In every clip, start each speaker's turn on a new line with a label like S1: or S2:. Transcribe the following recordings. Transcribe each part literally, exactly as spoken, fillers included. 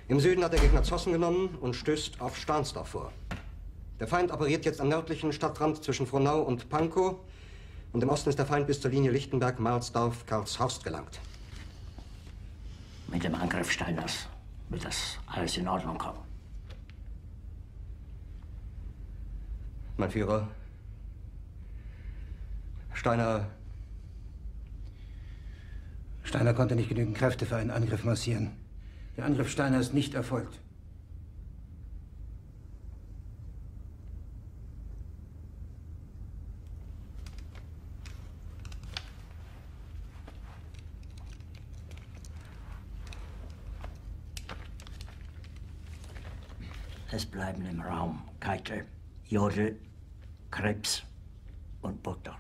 S1: Im Süden hat der Gegner Zossen genommen und stößt auf Stahnsdorf vor. Der Feind operiert jetzt am nördlichen Stadtrand zwischen Frohnau und Pankow. Und im Osten ist der Feind bis zur Linie Lichtenberg-Marsdorf-Karlshorst gelangt.
S2: Mit dem Angriff Steiners wird das alles in Ordnung kommen.
S1: Mein Führer, Steiner...
S3: Steiner konnte nicht genügend Kräfte für einen Angriff massieren. Der Angriff Steiner ist nicht erfolgt.
S2: Es bleiben im Raum Keitel, Jodl, Krebs und Burgdorf.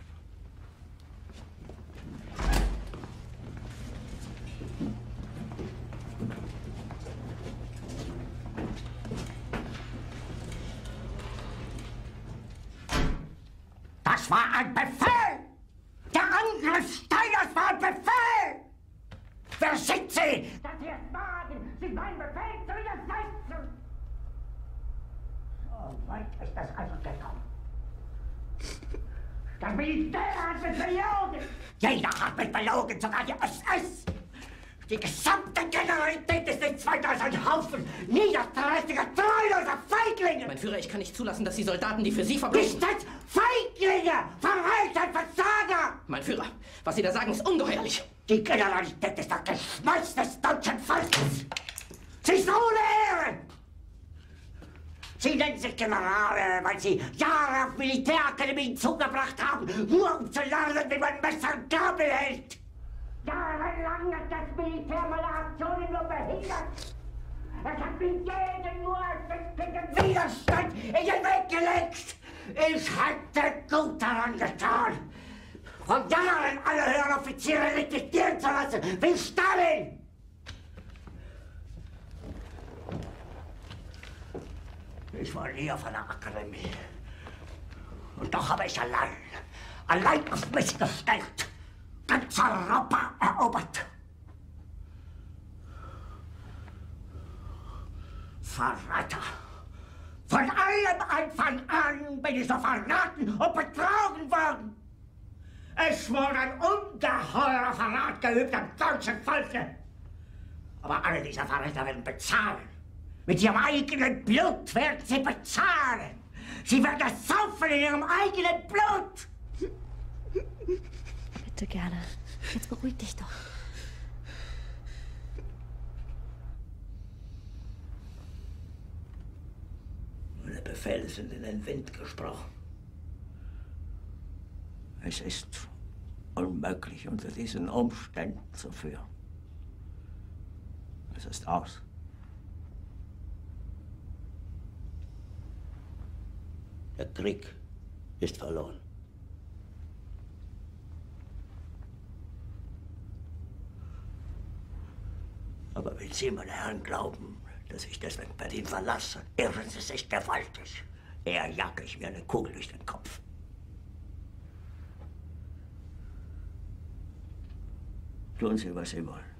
S4: Das war ein Befehl! Der Angriff Steiners war ein Befehl! Wer sind Sie, dass Sie es wagen, sich meinen Befehl zu widersetzen? So weit ist das also gekommen. Das Militär hat mich belogen! Jeder hat mich belogen, sogar die S S! Die gesamte Generalität ist nichts weiter als ein Haufen niederträchtiger, treuloser Feiglinge!
S5: Mein Führer, ich kann nicht zulassen, dass die Soldaten, die für Sie verbringen...
S4: Nicht als Feiglinge! Verreiter, Versager!
S5: Mein Führer, was Sie da sagen, ist ungeheuerlich!
S4: Die Generalität ist das Geschmeiß des deutschen Volkes! Sie ist ohne Ehre! Sie nennen sich Generale, weil Sie Jahre auf Militärakademien zugebracht haben, nur um zu lernen, wie man Messer und Gabel hält! Jahrelang hat das Militär meine Aktionen nur behindert. Es hat mir jeden nur erfindlichen Widerstand in den Weg gelegt. Ich hätte gut daran getan, von Jahren alle höheren Offiziere liquidieren zu lassen, wie Stalin. Ich war nie auf einer Akademie. Und doch habe ich allein, allein auf mich gestellt, ganz Europa erobert. Verräter! Von allem Anfang an bin ich so verraten und betrogen worden. Es wurde ein ungeheurer Verrat geübt am deutschen Volke. Aber alle diese Verräter werden bezahlen. Mit ihrem eigenen Blut werden sie bezahlen. Sie werden das saufen in ihrem eigenen Blut.
S6: Bitte gerne. Jetzt beruhig dich doch.
S2: Meine Befehle sind in den Wind gesprochen. Es ist unmöglich, unter diesen Umständen zu führen. Es ist aus. Der Krieg ist verloren. Aber wenn Sie, meine Herren, glauben, dass ich deswegen Berlin verlasse, irren Sie sich gewaltig. Eher jage ich mir eine Kugel durch den Kopf. Tun Sie, was Sie wollen.